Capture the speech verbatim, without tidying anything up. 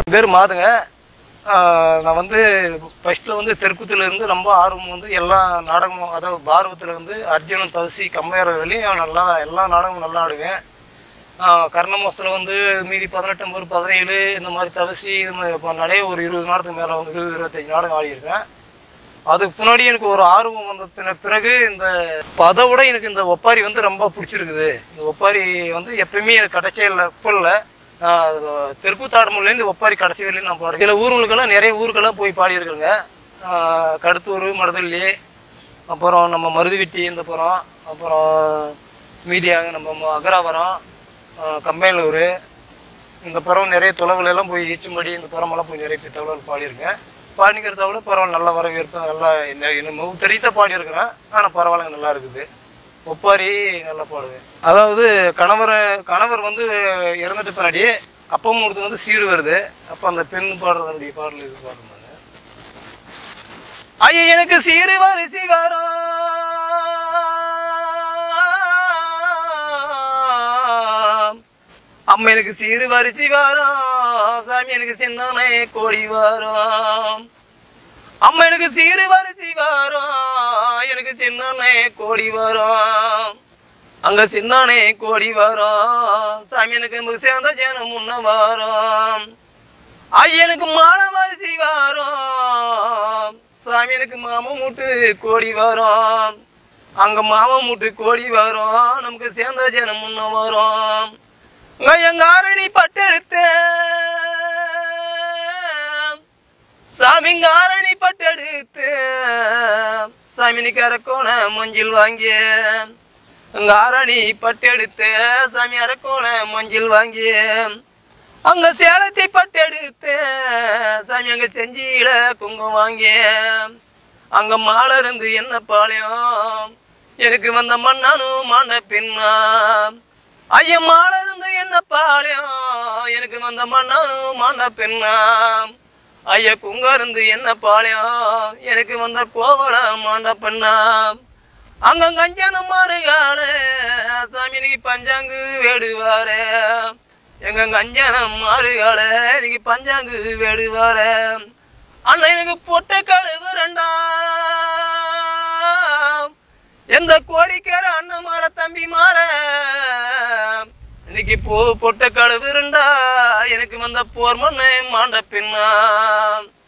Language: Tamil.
பேர் மாதுங்க. நான் வந்து ஃபஸ்ட்டில் வந்து தெற்குத்தில் இருந்து ரொம்ப ஆர்வம் வந்து எல்லா நாடகமும், அதாவது பாரதத்தில் வந்து அர்ஜுனன் தவசி கம்மையார வரையும் நல்லா எல்லா நாடகமும் நல்லா ஆடுவேன். கர்ணமோசத்தில் வந்து மீதி பதினெட்டு பதினேழு இந்த மாதிரி தவசி இப்போ நிறைய ஒரு இருபது நாடகத்துக்கு மேலே இருபது இருபத்தஞ்சி நாடகம் ஆடியிருக்கேன். அதுக்கு முன்னாடி எனக்கு ஒரு ஆர்வம் வந்த பிறகு இந்த அதை விட எனக்கு இந்த ஒப்பாரி வந்து ரொம்ப பிடிச்சிருக்குது. இந்த ஒப்பாரி வந்து எப்பயுமே எனக்கு கிடைச்சே இல்லை. இப்போ இல்லை, தெற்குத்தாடுமொழிலேருந்து ஒப்பாரி கடைசி வரையும் நான் பாடுறேன். சில ஊர்களுக்கெல்லாம் நிறைய ஊருக்கெல்லாம் போய் பாடியிருக்கேங்க. கடத்தூர், மருதள்ளி, அப்புறம் நம்ம மருதுவெட்டி இந்த புறம், அப்புறம் மீதியாக நம்ம அகராவரம், கம்பையனூர் இந்த புறம் நிறைய தொலைவுலெல்லாம் போய் ஈச்சும்படி இந்த புறமெல்லாம் போய் நிறைய பேர் தகவல் பாடியிருக்கேன். பாடிக்கிறத விட பரவாயில்ல, நல்லா வரவேற்பு, நல்லா என்ன தெரித்த பாடியிருக்கிறேன். ஆனால் பரவாயில்ல, நல்லா இருக்குது. ஒப்பாரி நல்லா பாடுவேன். அதாவது கணவர் கணவர் வந்து இறந்துட்டு பின்னாடி அப்பமும் வந்து சீர் வருது. அப்போ அந்த பெண் பாடுறதுடைய பாடல் இது பாடுறாங்க. ஐயா எனக்கு சீரு வரிசி வரும், அம்மா எனக்கு சீரு வரிசி வரும், சாமி எனக்கு சின்னனை கோடி வரும். அம்மா எனக்கு சீரு வரிசி வரும், எனக்கு சின்னனை கோடி வரும். அங்க சின்னனை கோடி வரும், சாமி எனக்கு சேர்ந்த ஜனம் முன்ன வரும். ஐயனுக்கு மாலை வரிசி வரும், சாமி எனக்கு மாமா மூட்டு கோடி வரும். அங்க மாமா மூட்டு கோடி வரும், நமக்கு சேர்ந்த ஜனம் முன்ன வரும். எங்காரணி பட்டெடுத்த சாமிங்காரணி பட்டெடுத்து சாமினி கரக்கோண மஞ்சள் வாங்கிய அங்காரணி பட்டெடுத்த சாமி அரக்கோண மஞ்சள் வாங்கிய அங்க சேலத்தை பட்டெடுத்து சாமி அங்க செஞ்சியில குங்குமம் வாங்கிய அங்க மாலை இருந்து என்ன பாளையம் எனக்கு வந்த மண்ணானும் மாண்ட பின்னா. ஐய மாலை இருந்து என்ன பாளையம் எனக்கு வந்த மண்ணானும் மாண்ட பின்னா. ஐயா குங்க இருந்து என்ன பாளையம் எனக்கு வந்த கோவல மாண்ட பண்ணா. அங்க கஞ்சான மாறுகால சாமி இன்னைக்கு பஞ்சாங்கு வேடுவாரு. எங்க கஞ்சான மாறுகால இன்னைக்கு பஞ்சாங்கு வேடுவாரு. அண்ணன் எனக்கு பொட்ட கழுவு ரெண்டா எந்த கோடிக்கார அண்ணன் மாற தம்பி மாற இன்னைக்கு போ பொட்ட கழுவு ரெண்டா எனக்கு வந்த போர் மண்ணை மாண்ட பின்னா.